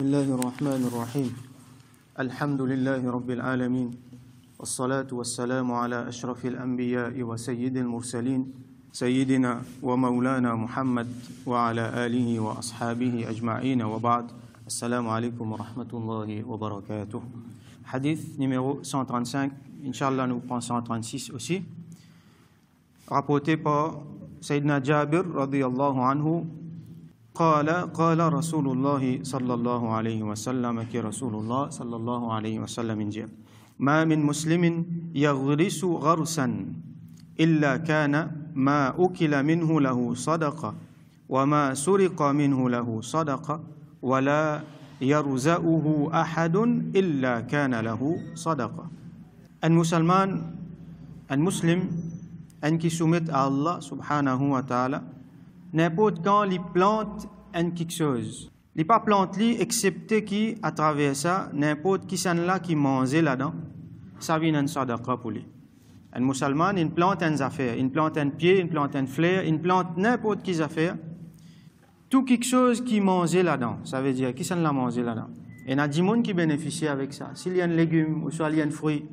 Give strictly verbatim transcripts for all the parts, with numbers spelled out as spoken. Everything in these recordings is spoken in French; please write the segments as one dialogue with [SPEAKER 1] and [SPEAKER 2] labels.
[SPEAKER 1] بسم الله الرحمن الرحيم الحمد لله رب العالمين والصلاة والسلام على أشرف الأنبياء وسيد المرسلين سيدنا ومولانا محمد وعلى آله وأصحابه أجمعين وبعد السلام عليكم ورحمة الله وبركاته. Hadith numéro cent trente-cinq, Inch'Allah nous prend cent trente-six aussi, rapporté par Sayyidina Jabir radiyallahu anhu. قال قال رسول الله صلى الله عليه وسلم كي رسول الله صلى الله عليه وسلم جاء ما من مسلم يغرس غرسا إلا كان ما أكل منه له صدقة وما سرق منه له صدقة ولا يرزأه أحد إلا كان له صدقة. Un musulman, un muslim, un qui soumet à Allah subhanahu wa ta'ala, n'importe quand il plante une quelque chose. Il pas plante li excepté qui à travers ça n'importe qui s'en là qui mange là-dedans, ça vient une sadaqa pour lui. Un musulman, il plante une affaire, il plante un pied, il plante une fleur, il plante n'importe qui affaire. Tout quelque chose qui mange là-dedans, ça veut dire qui s'en l'a mangé là-dedans. Et il y a des gens qui bénéficient avec ça. S'il y a un légume, ou soit il y a un fruit,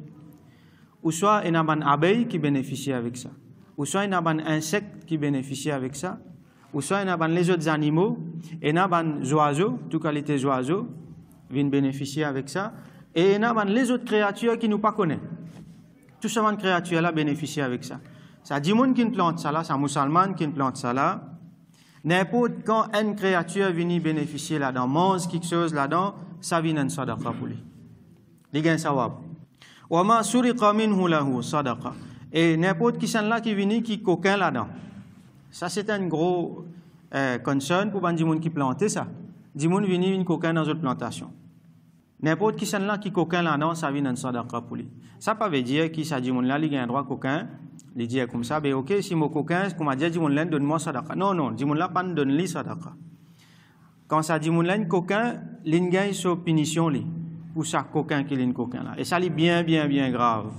[SPEAKER 1] ou soit il y a une abeille qui bénéficie avec ça, ou soit il y a un insecte qui bénéficie avec ça, ou soit il y a les autres animaux, et il y a des oiseaux, toute qualité d'oiseaux, viennent bénéficier avec ça, et il y a les autres créatures qui nous pas connaissent. Tout ce monde créatures là bénéficient avec ça. Ça dit monde qui plante ça là, c'est un musulman qui plante ça là. N'importe quand une créature vient bénéficier là-dedans, mange quelque chose là-dedans, ça vient une sadaqa pour lui. Il gagne sawab. Wa ma suriqa minhu lahu sadaqa. Et n'importe qui sont là qui vient qui coquin là-dedans. Ça, c'est un gros euh, concern pour les gens qui plantent ça. Les gens viennent une coquin dans une plantation. N'importe qui sont là qui coquin là-dedans, ça vient un sadaqa pour lui. Ça ne veut pas dire que ça dit là, il a un droit coquin. Il dit comme ça, ben ok, si mon coquin, comme a dit, dit là, donne-moi sadaqa. Non, non, dit là, pas donne lui sadaqa. Quand ça dit là, coquin, il gagne sa punition li pour ça coquin qui est un coquin là. Et ça est bien, bien, bien grave.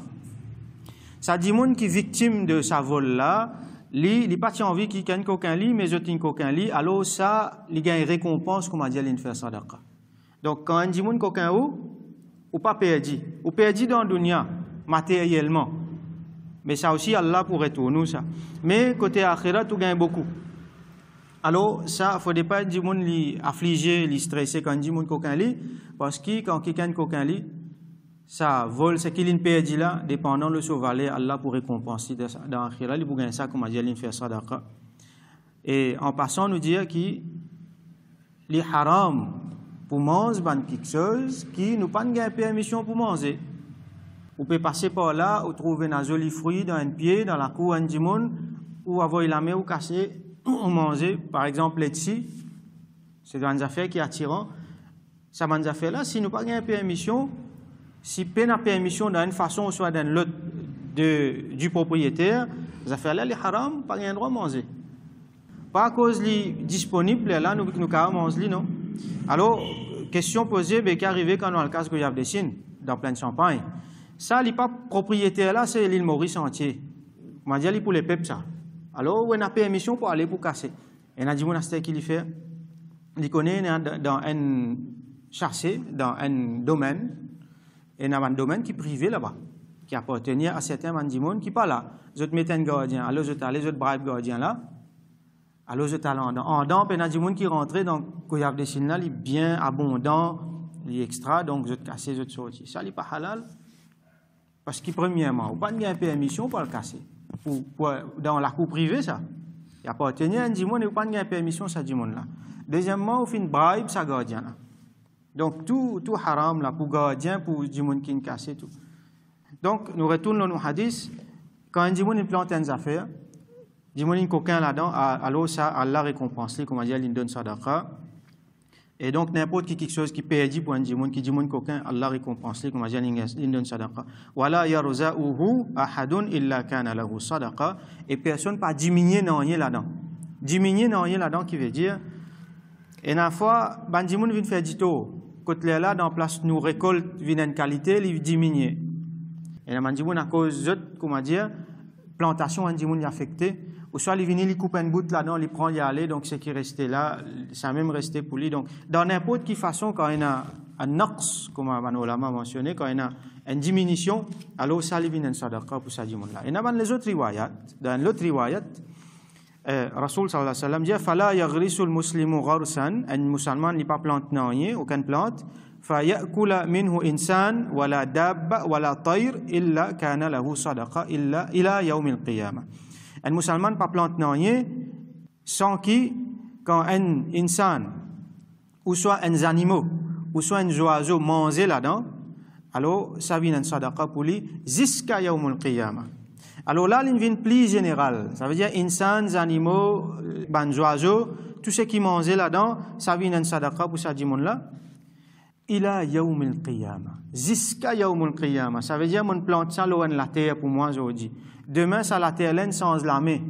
[SPEAKER 1] Ça dit qui est victime de sa vol là. Li, li pas envie qu'il gagne coquin li, mais je tin coquin li, alors ça, il gagne récompense comme a dit, il fait sadaqa. Donc quand on dit moun coquin ou, ou pas perdu, ou perdu dans le dunya matériellement, mais ça aussi Allah pourrait tourner ça. Mais côté akhirat, tu gagnes beaucoup. Alors ça, il faut pas dire moun li affligé, li stressé quand on dit moun coquin li, parce que quand quelqu'un gagne coquin li, ça vole, c'est qu'il est perdu là, dépendant de ce valet, Allah pour récompenser dans l'Akhira, il peut gagner ça comme a dit, il fait sadaqa. Et en passant, nous dire qu'il est haram pour manger quelque chose qui nous pas de permission pour manger. Vous pouvez passer par là, ou trouver un joli fruit dans un pied, dans la cour, un dimon, ou avoir la main ou casser, ou manger, par exemple, les tsi. C'est une affaire qui est attirant. Ça, une affaire là, si nous pas de permission, si peine à permission d'une façon ou soit d'une autre du propriétaire, les affaires là, les haram, pas rien droit à manger. Pas à cause li disponible là, nous nous carrément manger non. Alors, question posée, ben qu'arriver quand on a le cas qu'il y a des signes dans plein de champagne. Ça, li pas propriétaire là, c'est l'île Maurice entier. On va dire li pour les peuples ça. Alors, on a permission pour aller pour casser. Et on a dit monastère qui lui fait, il connaît dans un chassé, dans un domaine. Et il y a un domaine qui est privé là-bas, qui appartient à certains mandimons qui ne sont pas là. Les autres mettent un gardien, alors les autres, les autres bribent gardien là, alors les autres en dedans. En dedans, il y a des gens qui rentrent, donc, quand il y a des signes là, il est bien abondant, il est extra, donc les autres casser, les autres sortir. Ça, il n'est pas halal, parce que premièrement, on n'a pas de permission pour le casser. Pour, pour, dans la cour privée, ça. Il appartient à un dimon, il n'y a pas de permission, ça, dimon là. Deuxièmement, on fait une bribe, ça, gardien là. Donc, tout, tout haram, là, pour gardien, pour Djimoun qui casse tout. Donc, nous retournons dans nos hadiths. Quand un Djimoun plante une affaire, Djimoun coquin là-dedans, alors ça, Allah récompense, comme on dit, il donne sadaqa. Et donc, n'importe qui quelque chose qui perdit pour un Djimoun, qui Djimoun coquin, Allah récompense, comme on dit, il donne sadaqa. Wala yarza'uhu ahadun illa kana lahu sadaqa. Et personne pas diminuer non rien là-dedans. Diminuer non rien là-dedans, qui veut dire, et une fois, ban Djimoun vient faire du tour. Quand là, dans place nous récolte une qualité, il diminue. Et la mandimoun à cause de, comment dire, plantation mandimoun affectée, ou soit il vient, il coupe une bout là-dedans, il prend, y aller, donc ce qui est resté là, ça a même resté pour lui. Donc, dans n'importe quelle façon, quand il y a un naqs, comme Manolama a mentionné, quand il y a une diminution, alors ça, il vient une sadaqa pour ça, là. Et dans les autres riwayat, dans l'autre riwayat, Euh, Rasul sallallahu alayhi wa sallam dit fala yaghrisu al-muslimu gharsan, un musulman n'est pas plante non rien, aucune plante, fa ya'kula minhu insan wala dabba wala tayr illa kana lahu sadaqa illa ila yawm al-qiyamah. Un musulman pas plante non rien sans qui quand un insan ou soit un animal ou soit un oiseau manger là-dedans, alors ça vient une sadaqa pour lui jusqu'à yawm al-qiyamah. Alors là, il vient plus général. Ça veut dire insan, animaux, ban oiseaux, tout ce qui mange là-dedans, ça vient en sadaqa pour ça, là. Ila yawm al-qiyamah. Jusqu'à yawm al-qiyamah. Ça veut dire mon plante ça loin la terre pour moi aujourd'hui. Demain, ça la terre là sans la main.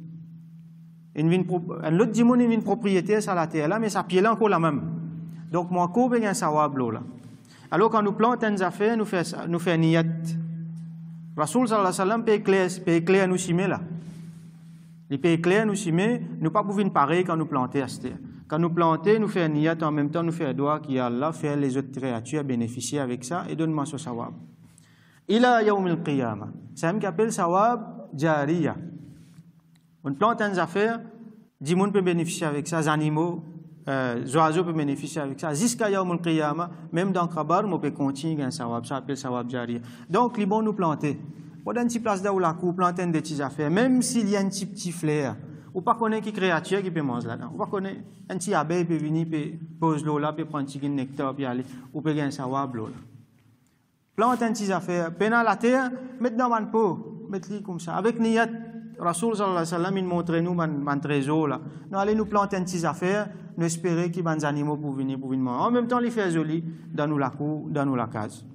[SPEAKER 1] L'autre dit mon une propriété ça la terre là, mais ça pied là encore la même. Donc moi, ko ben un sawab là. Alors quand nous plantons des affaires, nous fait nous fait niyat. Rasul sallallahu alayhi wa sallam paye clair, paye clair nous simer là. Il paye clair nous simer, nous pas pouvons pareil quand nous planter à cette terre. Quand nous planter, nous faire niyat en même temps, nous faire doigt qui Allah faire les autres créatures bénéficier avec ça et donne-moi ce sawab. Ila yawm al-qiyamah. C'est un qui appelle sawab jariya. On plante des affaires, dix monde peut bénéficier avec ça, les animaux, euh, les oiseaux peuvent bénéficier avec ça. Jusqu'à yawm al-qiyamah, même dans Kabar, on peut continuer un sawab, ça s'appelle sawab jariya. Donc, il est bon nous planter. Pour une petite place là où la cour, planter des petites affaires, même s'il y a un petit petit flair, ou pas connaître qui créature qui peut manger là-dedans. Ou pas connaître un petit abeille peut venir, peut poser l'eau là, peut prendre un petit nectar, puis aller, ou peut gagner un sawab l'eau là. Plante un petit affaire, peine la terre, mettre dans mon pot, mettre-le comme ça. Avec niyat, Rasul sallallahu alayhi wa sallam, il montre nous mon trésor là. Nous allons nous planter un petit affaire, nous espérer qu'il y a des animaux pour venir, pour venir manger. En même temps, il fait joli dans nous la cour, dans nous la case.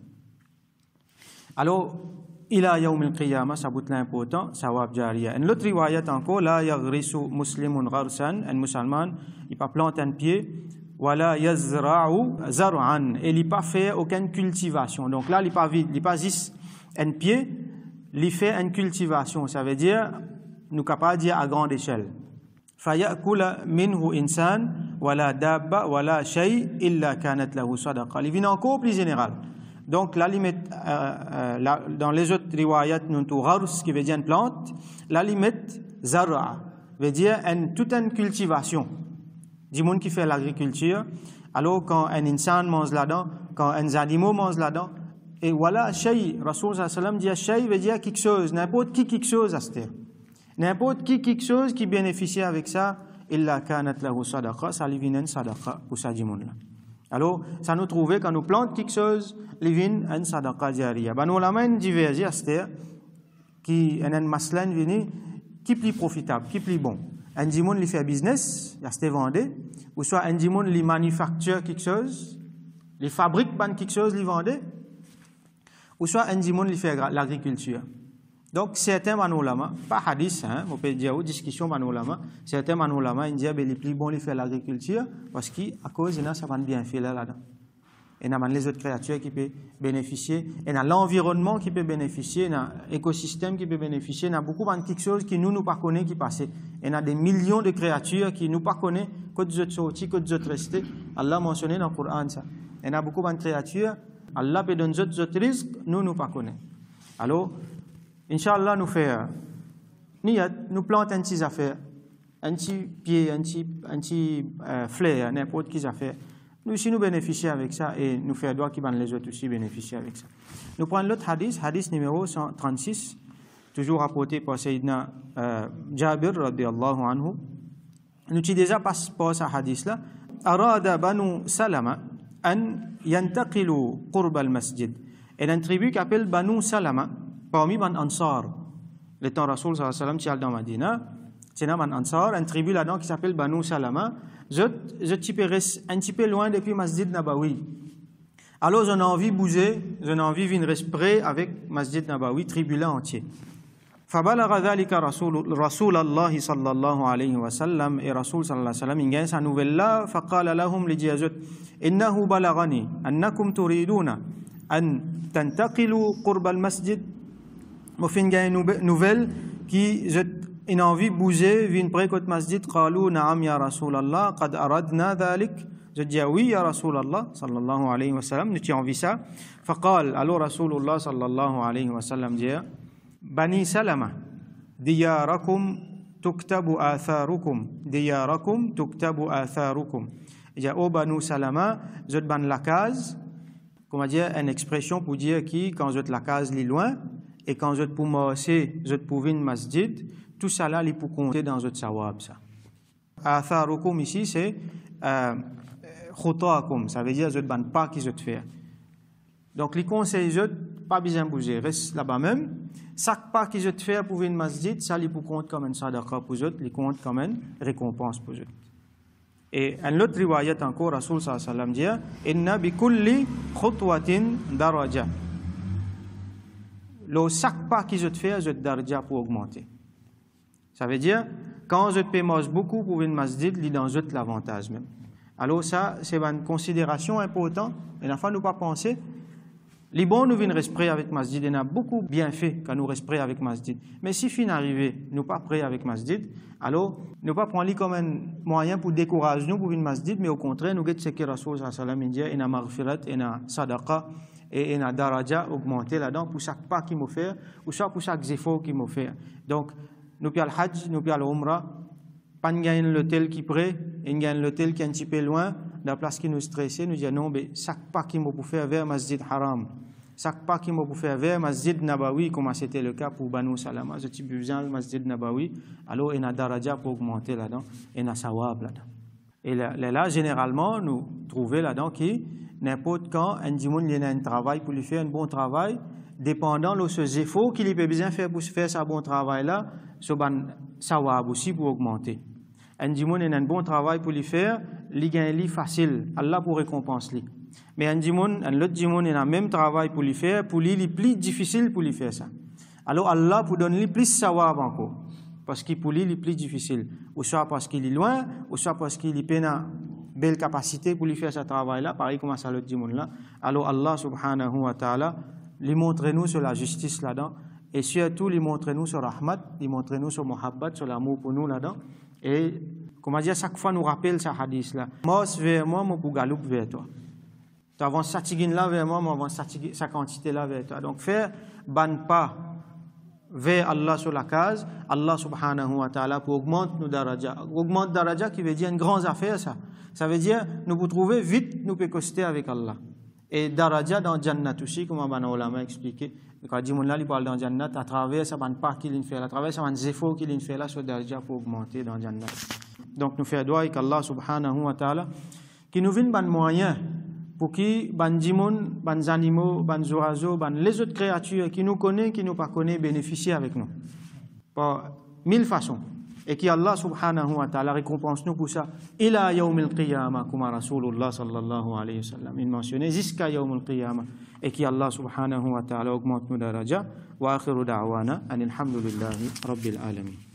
[SPEAKER 1] Alors, ila yawm al-qiyamah, ça bout l'important, sawab jariya. En l'autre riwayat encore, la yaghrisu muslimun gharsan, un musulman, il pas planter un pied, wala yazra'u zar'an, et il pas fait aucune cultivation. Donc là, il pas vide, il pas juste un pied, il fait une cultivation. Ça veut dire, nous capables dire à grande échelle. Fa ya'kula minhu insan wala dabba wala shay illa kanat lahu sadaqa. Il vient encore plus général. Donc, la limite, euh, euh, la, dans les autres riwayat, nous avons ghars, qui veut dire une plante. La limite, zar'a, veut dire une, toute une cultivation. Du monde qui fait l'agriculture. Alors, quand un insan mange là-dedans, quand un animal mange là-dedans, et voilà, shay, Rasul sallallahu alayhi wa sallam dit shay veut dire quelque chose, n'importe qui quelque chose à cette terre. N'importe qui quelque chose qui bénéficie avec ça, illa kanat lahu sadaqa, ça lui vient une sadaqa pour ça du monde là. Alors, ça nous trouvait quand nous plantons quelque chose, il vient une sadaqa jariya. Ben, nous l'avons divergé à cette terre, qui est un maslan vini, qui est plus profitable, qui est plus bon. Un dimon il fait business, il a se vendre, ou soit un dimon il manufacture quelque chose, il fabrique quelque chose, il vend, ou soit un dimon il fait l'agriculture. Donc, certains manolama, pas hadith, hein, on peut dire, ou discussion manolama, certains manolama, ils disent, les plus bons, ils font l'agriculture, parce qu'à cause, il y a ça va bien fait là-dedans. Et il y a les autres créatures qui peuvent bénéficier, et il y a l'environnement qui peut bénéficier, il y a l'écosystème qui peut bénéficier, il y a beaucoup de choses qui nous, nous pas connaissons qui passent. Il y a des millions de créatures qui nous pas connaissent, que des autres sortis, que des autres restés. Allah a mentionné dans le Coran ça. Il y a beaucoup de créatures, Allah peut donner d'autres autres risques, nous, nous pas connaissons. Alors, Inch'Allah, nous faisons, nous plantons un petit affaire, un petit pied, un petit, un petit euh, flair, n'importe quelle affaire. Nous aussi, nous bénéficions avec ça et nous faisons droit qui van les autres aussi bénéficier avec ça. Nous prenons l'autre hadith, hadith numéro cent trente-six, toujours rapporté par Sayyidina euh, Jabir, radiyallahu anhu. Nous avons déjà passé par ce hadith-là. Arada banu Salama an yantaqilu qurba al-masjid. Et une tribu qui appelle Banu Salama, parmi les Ansar, le temps Rasul sallallahu alayhi wa sallam qui est dans Madina, c'est un Ansar, une tribu là-dedans qui s'appelle Banu Salama, je suis un petit peu loin depuis Masjid Nabawi. Alors, j'en ai envie de bouger, j'en ai envie de venir respirer avec Masjid Nabawi, tribu là entier. فبلغ ذلك رسول رسول الله صلى الله عليه وسلم et رسول صلى الله عليه وسلم il gagne sa nouvelle là فقال لهم لجيازت إنه بلغني أنكم تريدون أن تنتقلوا قرب المسجد. Moi, fin une nouvelle qui une envie bouger, vin près côté masjid, qalu na'am ya Rasulallah, qad aradna dhalik. Je dis oui ya Rasulallah sallallahu alayhi wa sallam, nous avons envie ça. Faqal, alors Rasulullah sallallahu alayhi wa sallam dit Bani Salama, diyarakum tuktabu atharukum, diyarakum tuktabu atharukum. Il dit oh Banu Salama, je ban la case, comment dire, une expression pour dire qui quand je la case li loin et quand je pour marcher, je pour une masjid, tout ça là, il pour compter dans notre sawab ça. Atharukum ici c'est euh, khutaakum, ça veut dire je ban pas qui je te fais. Donc les conseils je pas besoin de bouger, reste là-bas même. Chaque pas que je te fais pour une masjid, ça il pour compte comme une sadaqa pour eux, il compte comme une récompense pour eux. Et un autre riwayat encore, Rasul sallallahu alayhi wa sallam dit inna bi kulli khutwatin daraja. Le chaque pas que je te fais, je te daraja pour augmenter. Ça veut dire quand je te paie beaucoup pour une masjid, il dans eux l'avantage même. Alors ça c'est une considération importante. Et la fois nous pas penser. Les bons nous viennent rester avec masjid, et nous a beaucoup bien fait quand nous restons avec masjid. Mais si fin arrivé, nous pas prêts avec masjid, alors nous pas prendre comme un moyen pour décourager nous pour une masjid, mais au contraire nous get ce que Rasul sallallahu alayhi wa sallam dit, et maghfirat, et sadaqa, et na daraja augmenter là-dedans pour chaque pas qu'il m'a fait, ou soit pour chaque effort qu'il m'a fait. Donc nous puis al hajj, nous puis al umrah, pas gagner l'hôtel qui près, et gagner l'hôtel qui est un petit peu loin. La place qui nous stressait, nous dit non, mais chaque pas qui m'a faire vers Masjid Haram, chaque pas qui m'a faire vers Masjid Nabawi, comme c'était le cas pour Banu Salama, je suis besoin de Masjid Nabawi, alors il y a daraja pour augmenter là-dedans, et il y a sawab là-dedans. Et là, là, généralement, nous trouvons là-dedans que n'importe quand, un dimoun il a un travail pour lui faire un bon travail, dépendant de ce efforts qu'il peut besoin faire pour faire ce bon travail-là, ce bon sawab aussi pour augmenter. Un dimoun il a un bon travail pour lui faire, il gagne facile, Allah pour récompenser lui. Mais un dimoun, un autre dimoun il a le même travail pour lui faire, pour lui il est plus difficile pour lui faire ça. Alors Allah pour donner lui plus sawab encore, parce qu'il pour lui il est plus difficile, ou soit parce qu'il est loin, ou soit parce qu'il est peine belle capacité pour lui faire ce travail-là, pareil comme ça l'autre dimoun là. Alors Allah subhanahu wa ta'ala lui montre-nous sur la justice là-dedans, et surtout lui montre-nous sur rahmat, lui montre-nous sur muhabbat, sur l'amour pour nous là-dedans. Et, comment dire, chaque fois nous rappelle ce hadith-là. Moi, vers moi, moi, pour galoupe vers toi. Tu avances sa tigine là vers moi, moi, avance sa quantité là vers toi. Donc, faire ban pas vers Allah sur la case, Allah subhanahu wa ta'ala pour augmenter nos daraja. Augmente daraja qui veut dire une grande affaire, ça. Ça veut dire, nous pouvons trouver vite, nous pouvons coster avec Allah. Et daraja dans Jannat aussi, comme Abana Olama a expliqué. Quand Dimoun là, il parle dans Jannat, à travers ça, ban pas qu'il fait, à travers ça, ban zéfo qu'il fait là, sur daraja pour augmenter dans Jannat. Donc, nous faisons doigt avec Allah subhanahu wa ta'ala, qui nous vienne ban moyen pour qui ban Dimoun, ban animaux, ban oiseaux, ban les autres créatures qui nous connaissent, qui nous pas connaissent, bénéficient avec nous. Par mille façons. Et qui Allah subhanahu wa ta'ala récompense nous pour ça. Ila yawmil qiyamah, comme Rasulullah sallallahu alayhi wa sallam. Il mentionnait jusqu'à yawmil qiyamah. Et qui Allah subhanahu wa ta'ala augmente nos daraja. Wa akhiru da'wana, anilhamdulillahi rabbil alamin.